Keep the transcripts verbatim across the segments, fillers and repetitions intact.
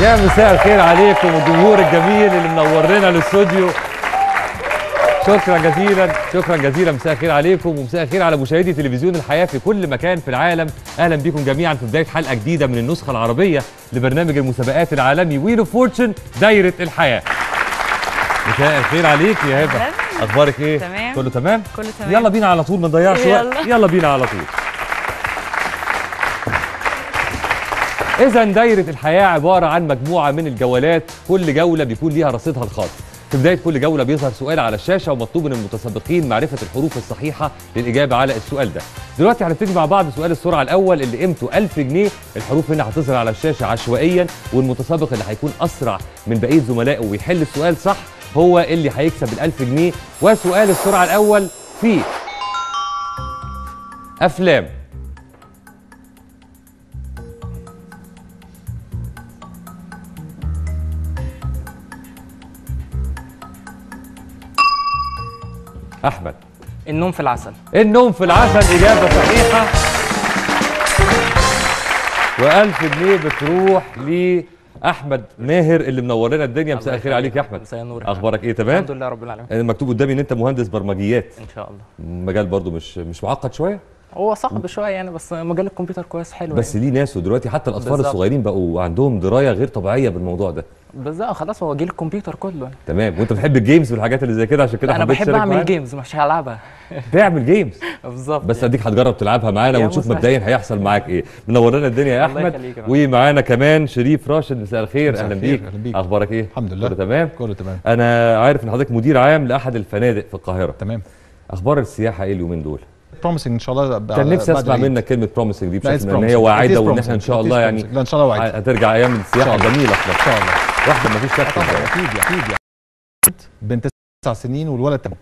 يا مساء الخير عليكم الجمهور الجميل اللي منور لنا الاستوديو. شكرا جزيلا شكرا جزيلا. مساء الخير عليكم ومساء الخير على مشاهدي تلفزيون الحياه في كل مكان في العالم. اهلا بكم جميعا في بدايه حلقه جديده من النسخه العربيه لبرنامج المسابقات العالمي ويل اوف فورتشن دايره الحياه. مساء الخير عليك يا هبه، اخبارك ايه؟ تمام. كله تمام؟ كله تمام. يلا بينا على طول ما نضيعش وقت. يلا بينا على طول. إذا دايرة الحياة عبارة عن مجموعة من الجولات، كل جولة بيكون ليها رصيدها الخاص. في بداية كل جولة بيظهر سؤال على الشاشة ومطلوب من المتسابقين معرفة الحروف الصحيحة للإجابة على السؤال ده. دلوقتي هنبتدي مع بعض سؤال السرعة الأول اللي قيمته ألف جنيه، الحروف هنا هتظهر على الشاشة عشوائيا، والمتسابق اللي هيكون أسرع من بقية زملائه ويحل السؤال صح هو اللي هيكسب الألف جنيه. وسؤال السرعة الأول في أفلام. أحمد. النوم في العسل. النوم في العسل إجابة صحيحة، وألف جنيه بتروح لأحمد ماهر اللي منور لنا الدنيا. مساء الخير عليك يا أحمد. مساء النور. أخبارك إيه؟ تمام؟ الحمد لله رب العالمين. مكتوب قدامي إن أنت مهندس برمجيات. إن شاء الله. مجال برضو مش مش معقد شوية؟ هو صعب شوية يعني، بس مجال الكمبيوتر كويس حلو بس يعني. ليه ناس، ودلوقتي حتى الأطفال بالزبط. الصغيرين بقوا عندهم دراية غير طبيعية بالموضوع ده. بالظبط، خلاص هو جيل الكمبيوتر كله يعني. تمام، وأنت بتحب الجيمز والحاجات اللي زي كده عشان كده أنا حبيت بحب تشارك أعمل معانا؟ جيمز مش هلعبها. تعمل جيمز بالظبط. بس يعني. اديك هتجرب تلعبها معانا يا ونشوف مسهل. مبدئيا هيحصل معاك ايه. منور لنا الدنيا يا الله احمد. يخليك يا ومعانا كمان شريف راشد. مساء الخير. مساء اهلا الخير. بيك. أهلا بيك. اخبارك ايه؟ الحمد لله. كله تمام؟ كله تمام. انا عارف ان حضرتك مدير عام لاحد الفنادق في القاهره. تمام. اخبار السياحه ايه اليومين دول؟ بروميسنج ان شاء الله. كان نفسي اسمع منك كلمه بروميسنج دي لا، بشكل it's ان هي promising. واعده It is وان احنا ان promising. شاء It is الله promising. يعني لا ان شاء الله واعده. هترجع ايام السياحه إن شاء الله. جميله في ان مصر. شاء الله. واحده ما فيش شك. طبعا اكيد اكيد يعني. بنت تسع سنين والولد تمام.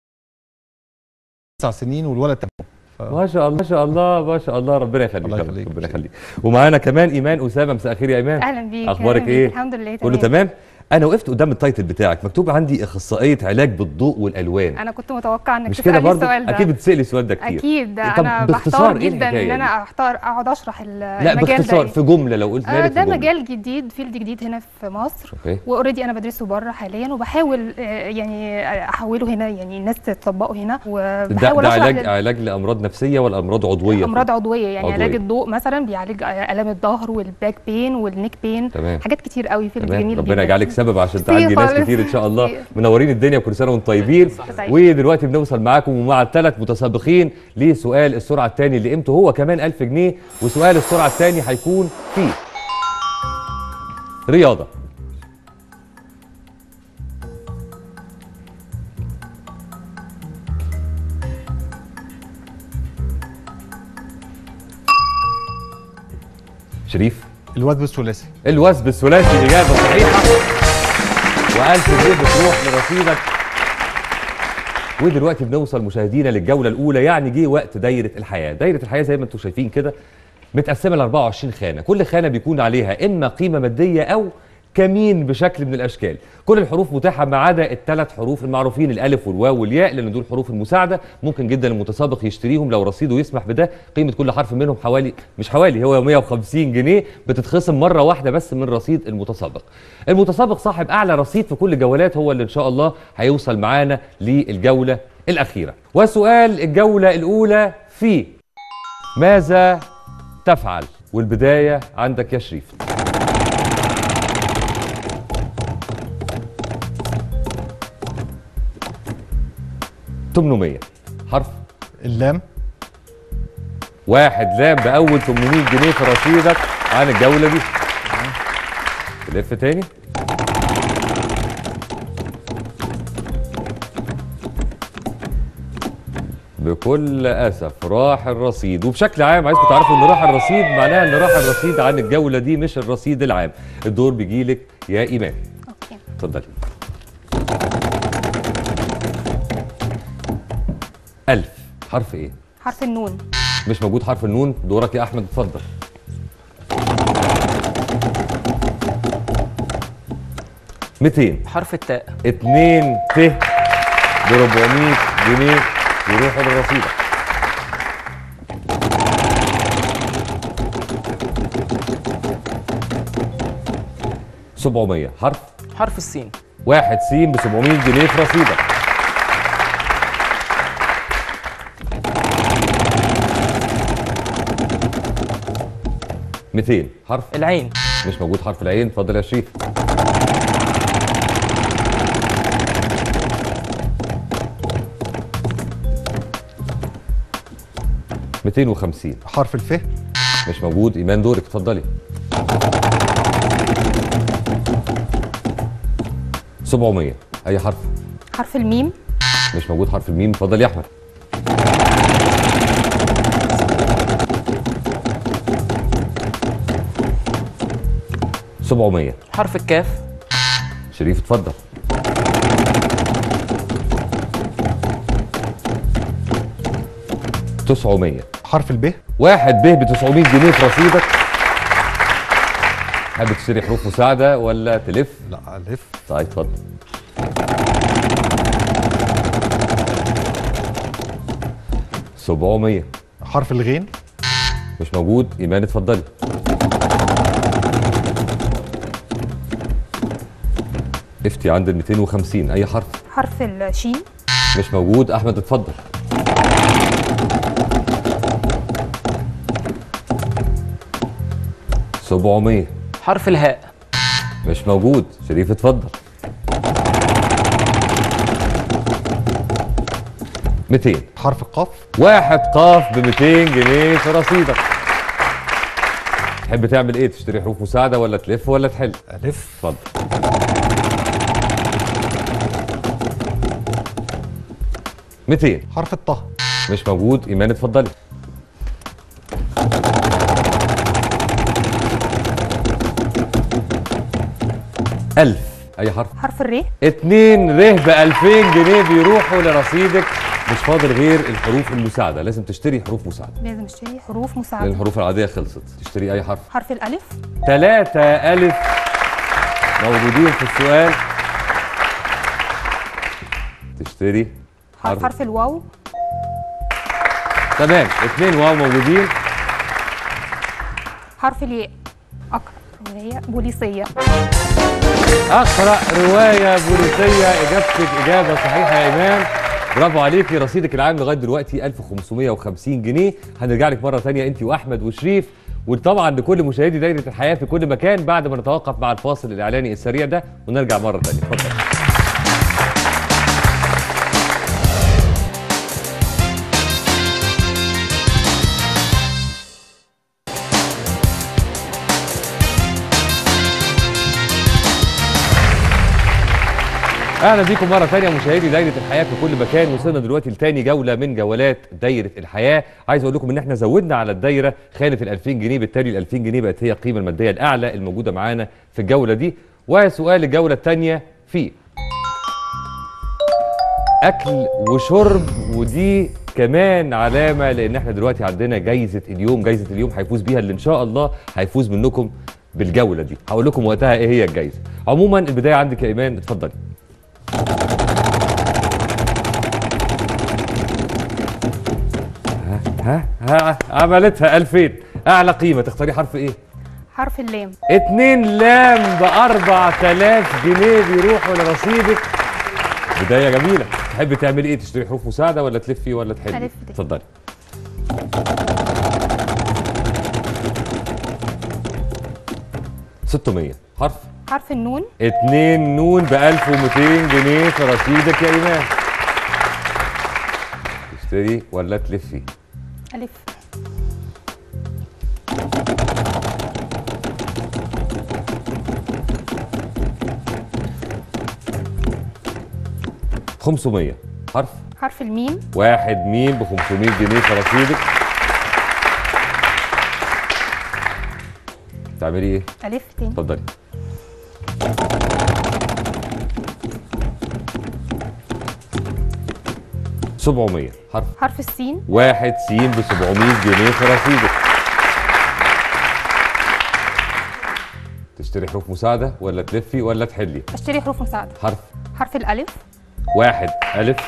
تسع سنين والولد تمام. ف... ما شاء الله ما شاء الله ما شاء الله. ربنا يخليك. الله يخليك. ربنا يخليك. ومعانا كمان ايمان اسامه. مساء الخير يا ايمان. اهلا بيك. اخبارك أهلاً ايه؟ بيك. الحمد لله تمام. كله تمام. انا وقفت قدام التايتل بتاعك مكتوب عندي اخصائيه علاج بالضوء والالوان. انا كنت متوقعه انك مش كده تسالني برضه؟ السؤال ده. اكيد بتسالي السؤال ده كتير. اكيد. طب انا باختصار بحتار إيه جدا الحكاية ان دي؟ انا احتار اقعد اشرح ال- لا المجال باختصار ده. في جمله لو قلت آه لك ده في جملة. مجال جديد، فيلد جديد هنا في مصر. اوكي. واوريدي انا بدرسه بره حاليا وبحاول آه يعني احوله هنا، يعني الناس تطبقه هنا ده, وبحاول ده اشرح علاج لل- علاج لامراض نفسيه ولا امراض عضويه؟ امراض عضويه يعني. عضوية. علاج الضوء مثلا بيعالج الام الظهر والباك بين والنيك بين. تمام. حاجات كتير قوي، فيلد تمام. جميل ربنا جدا. يجعلك سبب عشان ميرسي تعالجي ناس خالص. كتير ان شاء الله. ميرسي. منورين الدنيا وكل سنه وانتم طيبين. سعيد. ودلوقتي بنوصل معاكم ومع الثلاث متسابقين لسؤال السرعه الثاني اللي قيمته هو كمان ألف جنيه. وسؤال السرعه الثاني هيكون فيه رياضه. شريف. الوثب الثلاثي. الوثب الثلاثي اجابه صحيحه، وألف جنيه بتروح لرصيدك. ودلوقتي بنوصل مشاهدينا للجوله الاولى، يعني جه وقت دايره الحياه. دايره الحياه زي ما انتم شايفين كده متقسمه ل أربعة وعشرين خانه، كل خانه بيكون عليها اما قيمه ماديه او كمين بشكل من الاشكال. كل الحروف متاحه ما عدا الثلاث حروف المعروفين الالف والواو والياء، لان دول حروف المساعده ممكن جدا المتسابق يشتريهم لو رصيده يسمح بده. قيمه كل حرف منهم حوالي مش حوالي هو مية وخمسين جنيه، بتتخصم مره واحده بس من رصيد المتسابق. المتسابق صاحب اعلى رصيد في كل الجولات هو اللي ان شاء الله هيوصل معانا للجوله الاخيره. وسؤال الجوله الاولى في ماذا تفعل؟ والبدايه عندك يا شريف. ثمانمية. حرف اللام. واحد لام بأول ثمانمية جنيه في رصيدك عن الجولة دي. تلف تاني. بكل أسف راح الرصيد، وبشكل عام عايزكم تعرفوا إن راح الرصيد معناها إن راح الرصيد عن الجولة دي مش الرصيد العام. الدور بيجيلك يا إيمان. اوكي. اتفضلي. ألف. حرف إيه؟ حرف النون. مش موجود حرف النون. دورك يا أحمد اتفضل. ميتين. حرف التاء. اتنين ت ب أربعمية جنيه يروحوا لرصيدك. سبعمية. حرف حرف السين. واحد س ب سبعمية جنيه في رصيدك. ميتين. حرف العين. مش موجود حرف العين. اتفضل يا شريف. ميتين وخمسين. حرف الف. مش موجود. ايمان دورك اتفضلي. سبعمية. اي حرف؟ حرف الميم. مش موجود حرف الميم. اتفضل يا احمد. سبعمية. حرف الكاف. شريف اتفضل. تسعمية. حرف الب. واحد ب ب تسعمية جنيه في رصيدك. حابب تشتري حروف مساعدة ولا تلف؟ لا الف. طيب اتفضل. سبعمية. حرف الغين. مش موجود. ايمان اتفضلي. افتي عند ال ميتين وخمسين. اي حرف؟ حرف الشين. مش موجود. احمد اتفضل. سبعمية. حرف الهاء. مش موجود. شريف اتفضل. ميتين. حرف القاف. واحد قاف ب ميتين جنيه في رصيدك. تحب تعمل ايه؟ تشتري حروف مساعدة ولا تلف ولا تحل؟ الف. اتفضل. ميتين. حرف الطه. مش موجود. ايمان اتفضلي. ألف. أي حرف؟ حرف الر. اتنين ره ب ألفين جنيه بيروحوا لرصيدك. مش فاضل غير الحروف المساعدة. لازم تشتري حروف مساعدة. لازم اشتري حروف لأن مساعدة. الحروف العادية خلصت. تشتري أي حرف؟ حرف الألف. تلاتة ألف موجودين في السؤال. تشتري حرف حرف الواو. تمام. اتنين واو موجودين. حرف الياء. أقرأ رواية بوليسية. أقرأ رواية بوليسية. إجابتك إجابة صحيحة يا إيمان. برافو عليكي. رصيدك العام لغاية دلوقتي ألف وخمسمية وخمسين جنيه. هنرجع لك مرة ثانية أنت وأحمد وشريف، وطبعا لكل مشاهدي دايرة الحياة في كل مكان، بعد ما نتوقف مع الفاصل الإعلاني السريع ده ونرجع مرة ثانية. اتفضل. اهلا بيكم مره ثانيه مشاهدي دايره الحياه في كل مكان. وصلنا دلوقتي لتاني جوله من جولات دايره الحياه. عايز اقول لكم ان احنا زودنا على الدايره خانه ال ألفين جنيه، بالتالي ال ألفين جنيه بقت هي القيمه الماديه الاعلى الموجوده معانا في الجوله دي. وسؤال الجوله الثانيه فيه اكل وشرب، ودي كمان علامه لان احنا دلوقتي عندنا جايزه اليوم. جايزه اليوم هيفوز بيها اللي ان شاء الله هيفوز منكم بالجوله دي. هقول لكم وقتها ايه هي الجايزه. عموما البدايه عندك يا ايمان، اتفضلي. ها ها عملتها ألفين. اعلى قيمه تختاري حرف ايه؟ حرف اللام. اتنين لام ب أربعة آلاف جنيه بيروحوا لرصيدك. بدايه جميله. تحبي تعملي ايه؟ تشتري حروف مساعده ولا تلفي ولا تحلي؟ ألف. اتفضلي. ستمية. حرف حرف النون. اتنين نون ب ألف ومتين جنيه في رصيدك يا ايمان. تشتري ولا تلفي؟ ألف. خمسمية. حرف حرف الميم. واحد ميم ب خمسمية جنيه في رصيدك. تعملي ايه؟ ألف تاني. اتفضلي. سبعمية. حرف حرف السين. واحد سين ب سبعمية جنيه في رصيدك. تشتري حروف مساعدة ولا تلفي ولا تحلي؟ اشتري حروف مساعدة. حرف حرف الألف. واحد ألف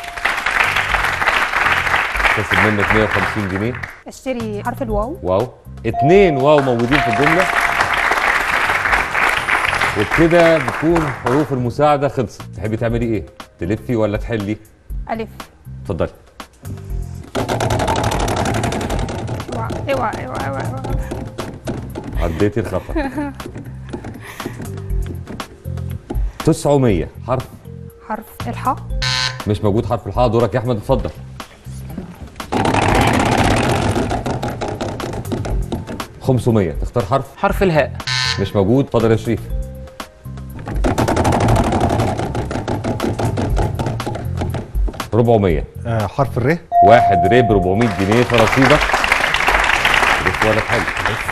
كسب منك مية وخمسين جنيه. اشتري حرف الواو. واو. اتنين واو موجودين في الجملة. وبكده بتكون حروف المساعده خلصت. تحبي تعملي ايه؟ تلفي ولا تحلي؟ الف. اتفضلي. اوعى اوعى اوعى اوعى اوعى. عديتي الخطر. تسعمية حرف حرف الحاء. مش موجود حرف الحاء. دورك يا احمد، اتفضل. خمسمية تختار حرف. حرف الهاء. مش موجود. اتفضل يا شريف. أربعمية آه حرف الر. واحد ر ب أربعمية جنيه في رصيدك. لف ولا تحل؟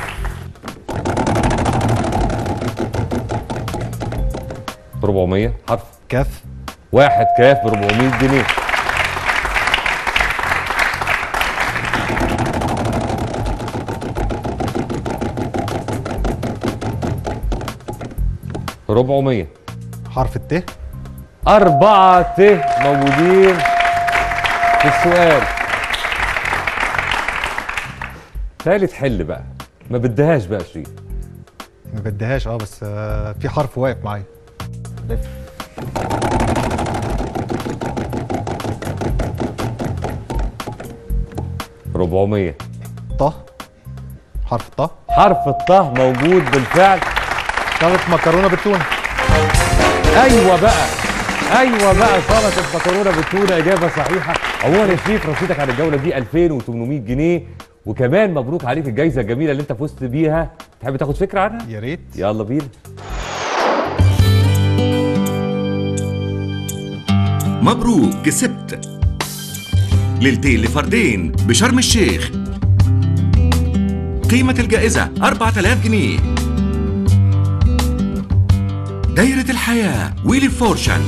أربعمية حرف كاف. واحد كاف ب أربعمية جنيه. أربعمية حرف الت. أربعة ت موجودين في السؤال. تالت حل بقى، ما بدهاش بقى شريف. ما بديهاش اه بس آه في حرف واقف معايا. لف. أربعمية ط. حرف الط. حرف الطه موجود بالفعل. سلطة مكرونة بالتونة. ايوه بقى ايوه بقى سلطه مكرونه بالتونه، اجابه صحيحه. عموما يا شريف رصيدك على الجوله دي ألفين وتمنمية جنيه، وكمان مبروك عليك الجايزه الجميله اللي انت فزت بيها. تحب تاخد فكره عنها؟ يا ريت. يلا بينا. مبروك كسبت ليلتين لفردين بشرم الشيخ. قيمة الجائزة أربعة آلاف جنيه. دايرة الحياة ويلي فورشن.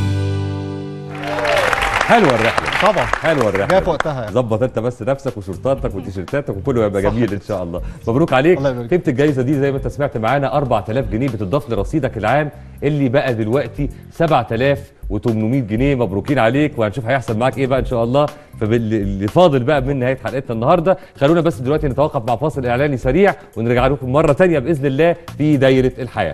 حلوه الرحله طبعا حلوه الرحله جايه في وقتها يعني. ظبط انت بس نفسك وشرطاتك وتيشيرتاتك وكله يبقى جميل ان شاء الله. مبروك عليك. الله يبارك. قيمه الجائزه دي زي ما انت سمعت معانا أربعة آلاف جنيه بتضاف لرصيدك العام اللي بقى دلوقتي سبعة آلاف وتمنمية جنيه. مبروكين عليك، وهنشوف هيحصل معاك ايه بقى ان شاء الله. فاللي فاضل بقى من نهايه حلقتنا النهارده، خلونا بس دلوقتي نتوقف مع فاصل اعلاني سريع ونرجع لكم مره ثانيه باذن الله في دايره الحياه.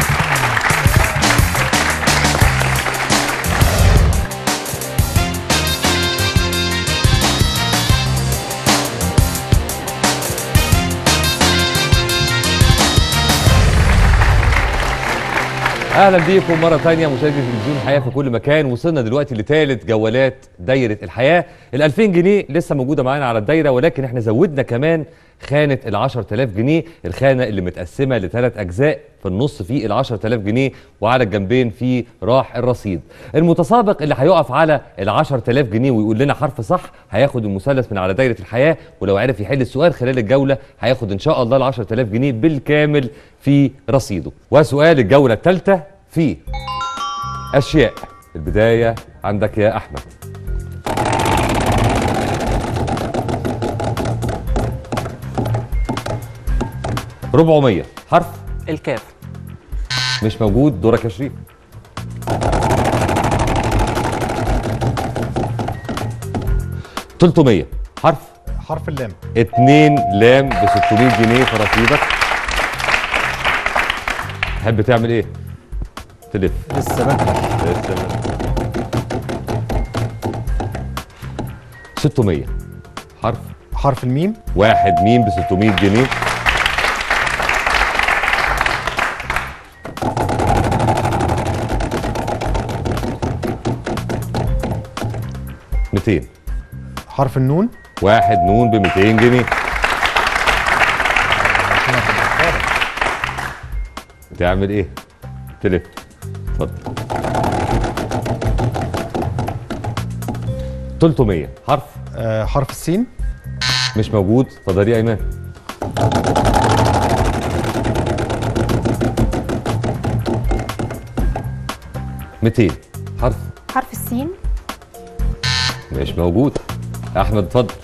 اهلا بيكم مره ثانيه مشاهدي تلفزيون الحياه في كل مكان. وصلنا دلوقتي لثالث جولات دايره الحياه. ال ألفين جنيه لسه موجوده معانا على الدايره، ولكن احنا زودنا كمان خانه ال عشرة آلاف جنيه، الخانه اللي متقسمه لثلاث اجزاء. في النص في ال عشرة آلاف جنيه، وعلى الجنبين في راح الرصيد. المتسابق اللي هيقف على ال عشرة آلاف جنيه ويقول لنا حرف صح هياخد المثلث من على دايره الحياه، ولو عرف يحل السؤال خلال الجوله هياخد ان شاء الله ال عشرة آلاف جنيه بالكامل في رصيده. وسؤال الجوله الثالثه في اشياء. البدايه عندك يا احمد. أربعمية حرف الكاف. مش موجود. دورك يا شريف. تلتمية حرف حرف اللام. اتنين لام ب ستمية جنيه في رصيدك. تحب تعمل ايه؟ تلف. لسه بقى. لسه بقى. ستمية حرف حرف الميم. واحد ميم ب ستمية جنيه. ميتين حرف النون. واحد نون ب ميتين جنيه. تعمل ايه؟ تلف. اتفضل. تلتمية حرف آه حرف السين. مش موجود. اتفضل يا ايمان. ميتين حرف حرف السين. مش موجود. احمد اتفضل.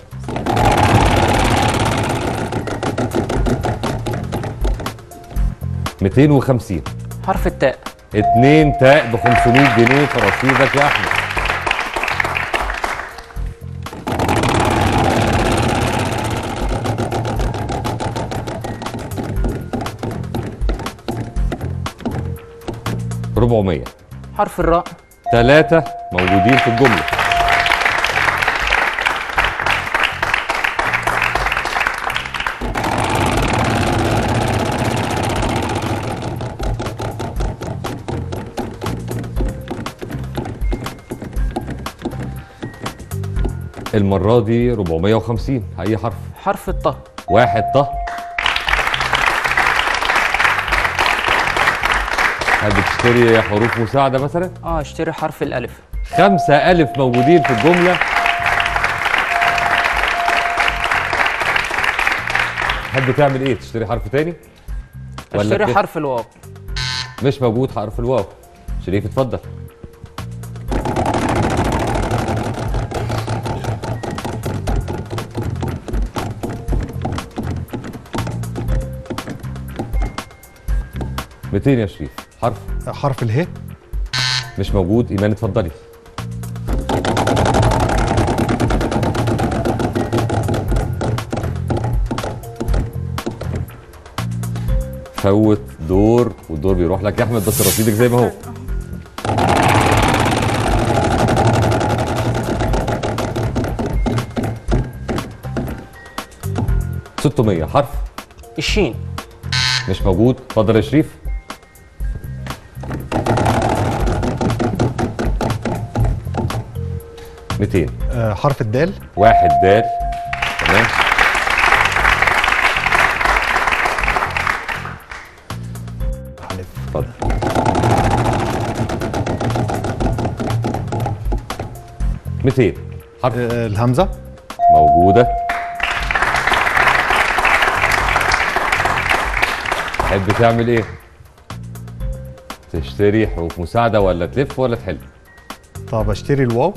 ميتين وخمسين حرف التاء. اتنين تاء ب خمسمية جنيه في رصيدك يا احمد. أربعمية. حرف الراء. ثلاثة موجودين في الجملة. المرة دي أربعمية وخمسين. أي حرف؟ حرف الطه. واحد طه. هل بتشتري حروف مساعدة مثلا؟ اه اشتري حرف الالف. خمسة ألف موجودين في الجملة. تحب تعمل إيه؟ تشتري حرف تاني؟ اشتري كده؟ حرف الواو. مش موجود حرف الواو. شريف اتفضل. ميتين يا شريف. حرف حرف اله. مش موجود. ايمان اتفضلي. فوت دور والدور بيروح لك يا احمد، بس رصيدك زي ما هو. ستمية. حرف الشين. مش موجود. اتفضل يا شريف. ميتين. آه، حرف الدال. واحد دال. تمام. اتفضل. ميتين. حرف آه، الهمزة. موجودة. تحب تعمل ايه؟ تشتري حروف مساعدة ولا تلف ولا تحل؟ طب اشتري الواو.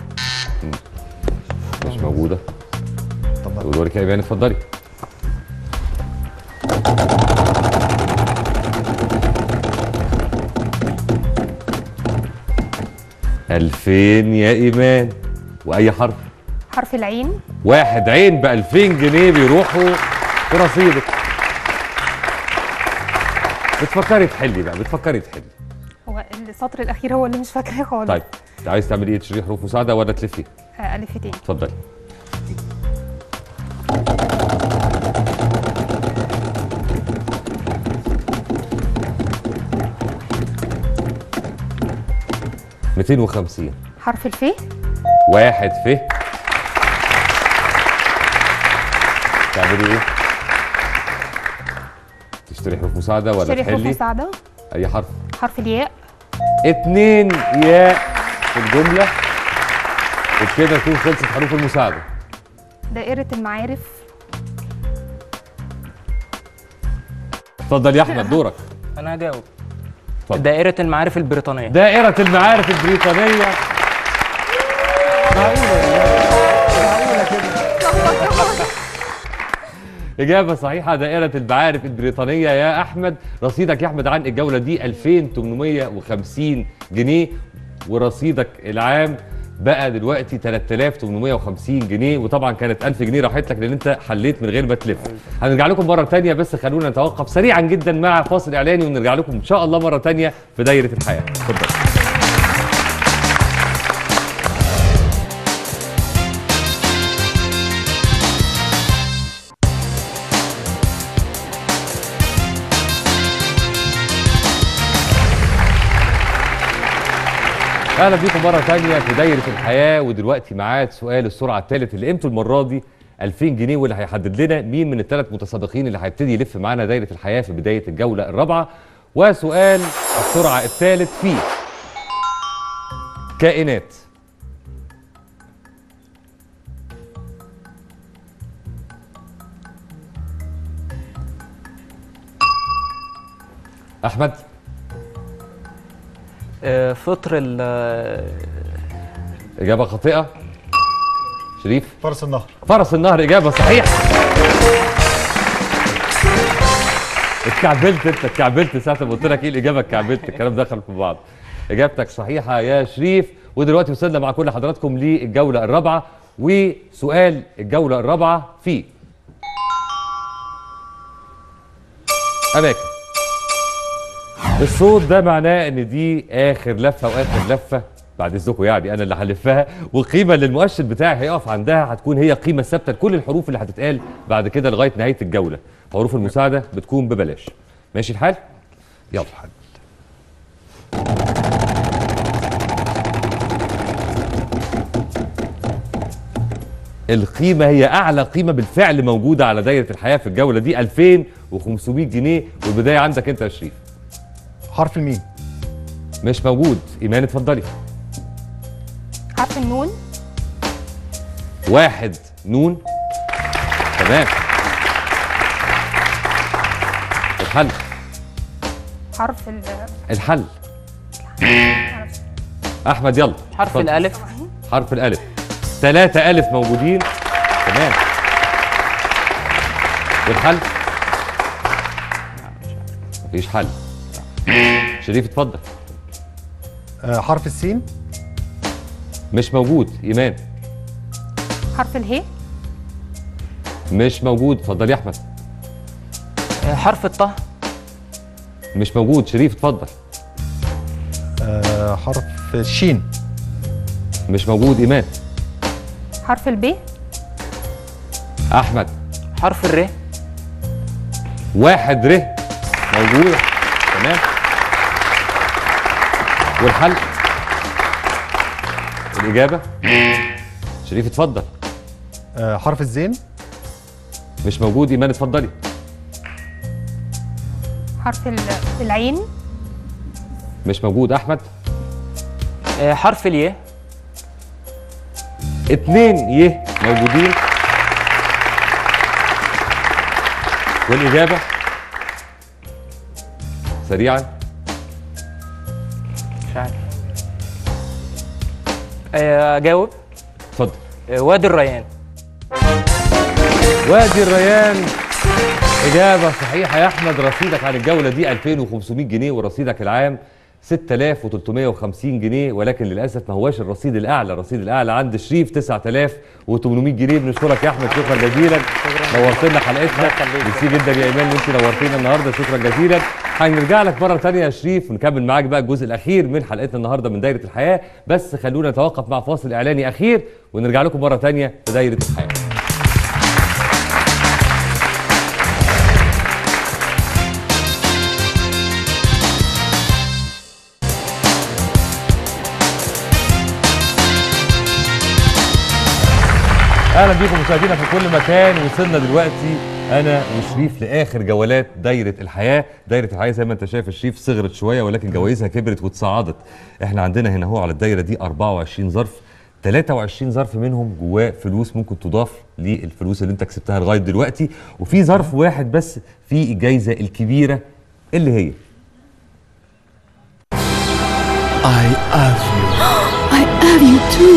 مش موجودة. طب ودورك يا ايمان اتفضلي. ألفين يا ايمان. واي حرف؟ حرف العين. واحد عين ب ألفين جنيه بيروحوا في رصيدك. بتفكري تحلي بقى، بتفكري تحلي. هو السطر الاخير هو اللي مش فاكراه خالص. طيب عايز تعملي ايه؟ تشتري حروف مساعدة ولا تلفي؟ آه، الفتين. اتفضلي. ميتين وخمسين. حرف الف. واحد ف. تعملي ايه؟ تشتري حروف مساعدة ولا اشتري حروف تحلي؟ مساعدة. أي حرف؟ حرف الياء. اتنين ياء في الجملة. وبكده تكون خلصت حروف المساعدة. دائرة المعارف. اتفضل يا أحمد دورك. انا هجاوب. اتفضل. دائرة المعارف البريطانية. دائرة المعارف البريطانية. إجابة صحيحة. دائرة المعارف البريطانية يا أحمد. رصيدك يا أحمد عن الجولة دي ألفين وثمانمية وخمسين جنيه، ورصيدك العام بقى دلوقتي ثلاثة آلاف وثمانمية وخمسين جنيه، وطبعا كانت ألف جنيه راحت لك لأن أنت حليت من غير ما تلف. هنرجع لكم مرة تانية، بس خلونا نتوقف سريعا جدا مع فاصل إعلاني ونرجع لكم إن شاء الله مرة تانية في دايرة الحياة. اتفضل. اهلا بيكم مره ثانيه في دايره الحياه، ودلوقتي ميعاد سؤال السرعه الثالث اللي قيمته المره دي ألفين جنيه، واللي هيحدد لنا مين من الثلاث متسابقين اللي هيبتدي يلف معانا دايره الحياه في بدايه الجوله الرابعه. وسؤال السرعه الثالث فيه كائنات. احمد. آه، فطر ال اجابه خاطئه. شريف. فرس النهر. فرس النهر. اجابه صحيحه. اتكعبلت انت، اتكعبلت ساعه ما قلت لك ايه الاجابه، اتكعبلت. الكلام دخل في بعض. اجابتك صحيحه يا شريف. ودلوقتي وصلنا مع كل حضراتكم للجوله الرابعه، وسؤال الجوله الرابعه فيه اماكن. الصوت ده معناه ان دي اخر لفه واخر لفه بعد اذنكم، يعني انا اللي هلفها، والقيمه اللي المؤشر بتاعي هيقف عندها هتكون هي قيمه ثابته لكل الحروف اللي هتتقال بعد كده لغايه نهايه الجوله. حروف المساعده بتكون ببلاش. ماشي الحال؟ يلا. القيمه هي اعلى قيمه بالفعل موجوده على دايره الحياه في الجوله دي، ألفين وخمسمائة جنيه، والبدايه عندك انت يا شريف. حرف الميم. مش موجود. ايمان اتفضلي. حرف النون. واحد نون. تمام. الحل. حرف ال الحل. احمد يلا. حرف اتفضل. الالف. حرف الالف. ثلاثة ألف موجودين. تمام. والحل؟ مفيش حل. شريف اتفضل. آه حرف السين. مش موجود. ايمان. حرف اله. مش موجود. اتفضل يا احمد. آه، حرف الطه. مش موجود. شريف اتفضل. آه حرف الشين. مش موجود. ايمان. حرف الب. احمد. حرف الر. واحد ر موجود. تمام. والحل؟ الإجابة؟ شريف اتفضل. آه حرف الزين. مش موجود. إيمان اتفضلي. حرف ال- العين. مش موجود. أحمد. آه، حرف الياء. اتنين يه موجودين. والإجابة؟ سريعا. مش عارف. آه، اجاوب. اتفضل. آه، وادي الريان. وادي الريان. إجابة صحيحة يا أحمد. رصيدك عن الجولة دي ألفين وخمسمائة جنيه، ورصيدك العام ستة آلاف وثلاثمائة وخمسين جنيه، ولكن للأسف ما هواش الرصيد الأعلى. الرصيد الأعلى عند شريف تسعة آلاف وثمانمائة جنيه. بنشكرك يا أحمد، شكرا جزيلا. نورت لنا حلقتنا. ميرسي جدا يا إيمان وأنت نورتينا النهارده، شكرا جزيلا. هنرجع لك مرة ثانية يا شريف ونكمل معاك بقى الجزء الأخير من حلقتنا النهارده من دايرة الحياة، بس خلونا نتوقف مع فاصل إعلاني أخير ونرجع لكم مرة ثانية في دايرة الحياة. اهلا بيكم مشاهدينا في كل مكان. وصلنا دلوقتي انا وشريف لاخر جولات دايره الحياه. دايره الحياه زي ما انت شايف شريف صغرت شويه، ولكن جوائزها كبرت وتصاعدت. احنا عندنا هنا هو على الدايره دي أربعة وعشرين ظرف، ثلاثة وعشرين ظرف منهم جواه فلوس ممكن تضاف للفلوس اللي انت كسبتها لغايه دلوقتي، وفي ظرف واحد بس فيه الجائزه الكبيره اللي هي I love you. I love you too.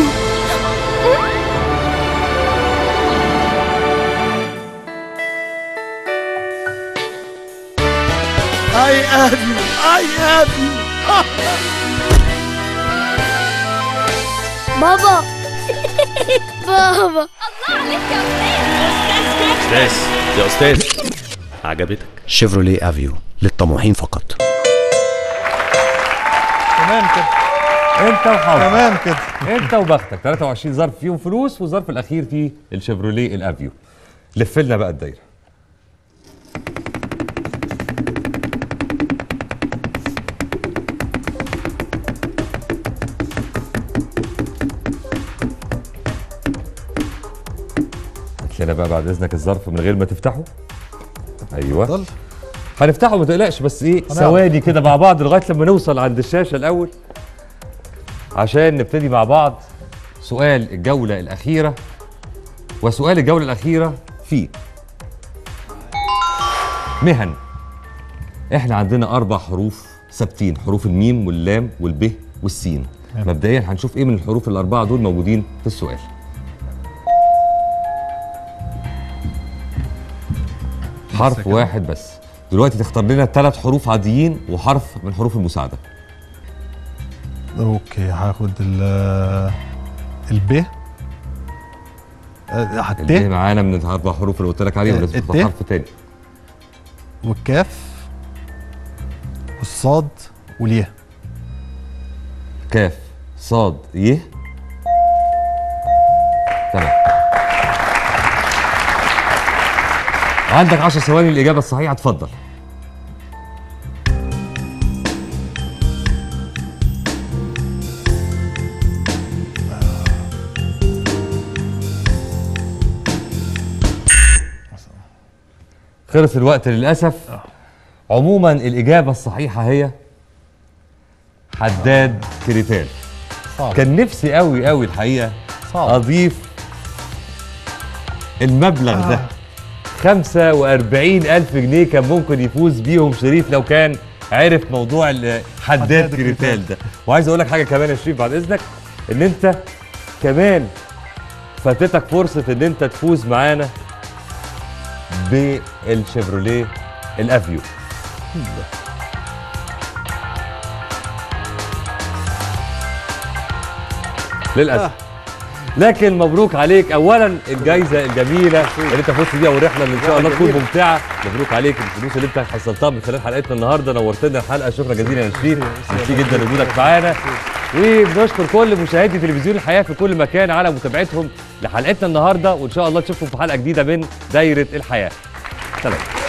I love you. I love you. بابا بابا الله عليك يا استاذ يا استاذ عجبتك؟ شيفروليه افيو للطموحين فقط. تمام كده. انت وحظك. تمام كده. انت وبختك. ثلاثة وعشرين ظرف فيهم فلوس، والظرف الاخير فيه الشيفروليه الافيو. لف لنا بقى الدايره. هات لنا بقى بعد اذنك الظرف من غير ما تفتحه. ايوه اتفضل. هنفتحه ما تقلقش، بس ايه هنعرف. ثواني كده مع بعض لغايه لما نوصل عند الشاشه الاول عشان نبتدي مع بعض سؤال الجوله الاخيره. وسؤال الجوله الاخيره فيه مهن. احنا عندنا اربع حروف ثابتين، حروف الميم واللام والب والسين. مبدئيا هنشوف ايه من الحروف الاربعه دول موجودين في السؤال. حرف واحد بس. دلوقتي تختار لنا ثلاث حروف عاديين وحرف من حروف المساعده. اوكي هاخد ال الب. الب الت معانا من الاربع حروف اللي قلت لك عليهم، لازم تختار الت. حرف تاني. والكاف والصاد والياء. كاف صاد ي. تمام. عندك عشر ثواني للإجابة الصحيحة، اتفضل. خلص الوقت للأسف. عموما الإجابة الصحيحة هي حداد كريتال. صعب. كان نفسي قوي قوي الحقيقة صعب. أضيف المبلغ آه. ده خمسة وأربعين ألف جنيه، كان ممكن يفوز بيهم شريف لو كان عرف موضوع ال- حداد حداد كريتال ده. وعايز أقول لك حاجة كمان يا شريف بعد إذنك، إن أنت كمان فاتتك فرصة إن أنت تفوز معانا بالشيفروليه الافيو. للاسف. لكن مبروك عليك اولا الجائزه الجميله اللي انت فزت بيها، والرحله اللي ان شاء الله تكون ممتعه. مبروك عليك الفلوس اللي انت حصلتها من خلال حلقتنا النهارده، نورتنا الحلقه. شكرا جزيلا يا شريف، ميرسي جدا لوجودك معانا. وبنشكر كل مشاهدي تلفزيون الحياه في كل مكان على متابعتهم لحلقتنا النهارده، وان شاء الله نشوفكم في حلقه جديده من دايره الحياه. سلام.